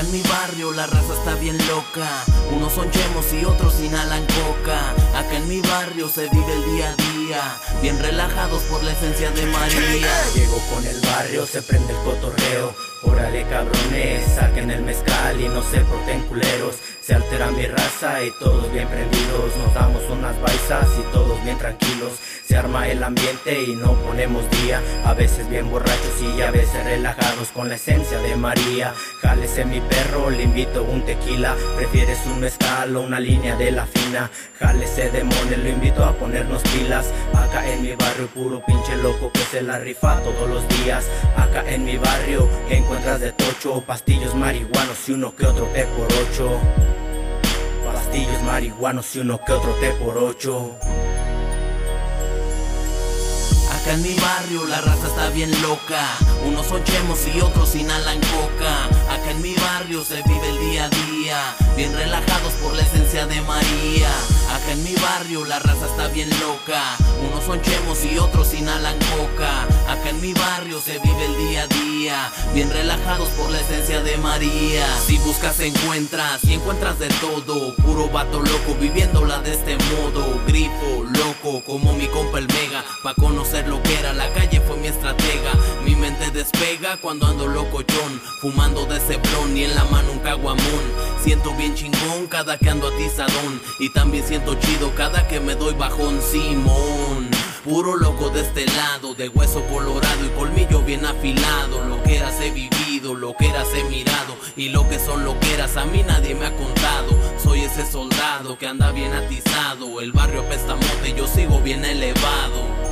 Acá en mi barrio la raza está bien loca. Unos son chemos y otros inhalan coca. Acá en mi barrio se vive el día a día, bien relajados por la esencia de María. Llego con el barrio, se prende el cotorreo. Órale cabrones, saquen el mezcal y no se porten culeros. Se altera mi raza y todos bien prendidos. Nos damos unas baisas y todos bien tranquilos. Se arma el ambiente y no ponemos día. A veces bien borrachos y a veces relajados con la esencia de María. Jálese mi perro, le invito un tequila. ¿Prefieres un mezcal o una línea de la fina? Jálese demonio, lo invito a ponernos pilas. Acá en mi barrio puro pinche loco que se la rifa todos los días. Acá en mi barrio encuentras de tocho, pastillos marihuanos y uno que otro té por 8. Pastillos marihuanos y uno que otro té por 8. Acá en mi barrio la raza está bien loca. Unos son chemos y otros inhalan coca. Acá en mi barrio se vive el día a día, bien relajados por la esencia de María. Acá en mi barrio la raza está bien loca. Unos son chemos y otros inhalan coca. Acá en mi barrio se vive el día a día, bien relajados por la esencia de María. Si buscas encuentras y encuentras de todo. Puro vato loco viviéndola de este modo. Grifo, loco, como mi compa el Mega. Pa' conocer lo que era, la calle fue mi estratega. Mi mente despega cuando ando locochón, fumando de ese blon y en la mano un caguamón. Siento bien chingón cada que ando atizadón, y también siento chido cada que me doy bajón. Simón, puro loco de este lado, de hueso colorado y colmillo bien afilado. Lo que eras he vivido, lo que eras he mirado, y lo que son loqueras a mí nadie me ha contado. Soy ese soldado que anda bien atizado. El barrio apesta mote y yo sigo bien elevado.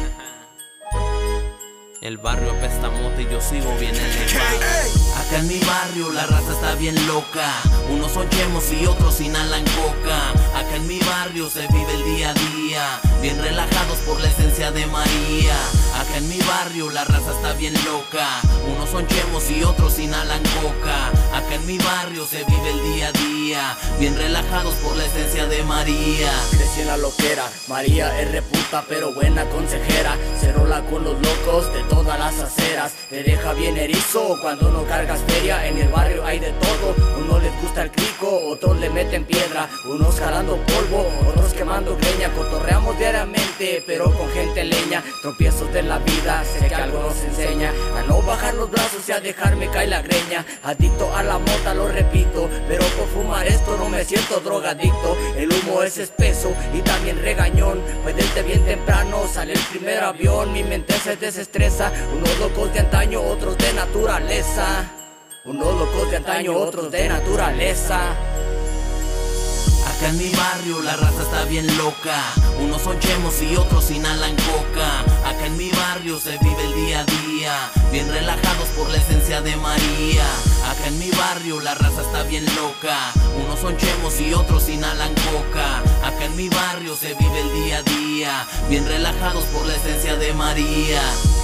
El barrio apesta mote y yo sigo bien elevado. Acá en mi barrio la raza está bien loca. Unos son chemos y otros inhalan coca. Acá en mi barrio se vive el día a día, bien relajados por la esencia de María. Acá en mi barrio la raza está bien loca. Unos son chemos y otros inhalan coca. Acá en mi barrio se vive el día a día, bien relajados por la esencia de María. Crecí en la loquera, María es reputa pero buena consejera. Se rola con los locos de todas las aceras. Te deja bien erizo cuando no cargas feria. En el barrio hay de todo. Unos les gusta el crico, otros le meten piedra. Unos jalando polvo, otros quemando greña. Cotorreamos diariamente pero con gente leña. Tropiezos de la vida, sé que algo nos enseña a no bajar los brazos y a dejarme caer la greña. Adicto a la mota, lo repito, pero por fumar esto no me siento drogadicto. El humo es espeso y también regañón, pues desde bien temprano sale el primer avión. Mi mente se desestresa. Unos locos de antaño, otros de naturaleza. Unos locos de antaño, otros de naturaleza. Acá en mi barrio la raza está bien loca. Unos son chemos y otros inhalan coca. Acá en mi barrio se vive el día a día, bien relajados por la esencia de María. Acá en mi barrio la raza está bien loca. Unos son chemos y otros inhalan coca. Acá en mi barrio se vive el día a día, bien relajados por la esencia de María.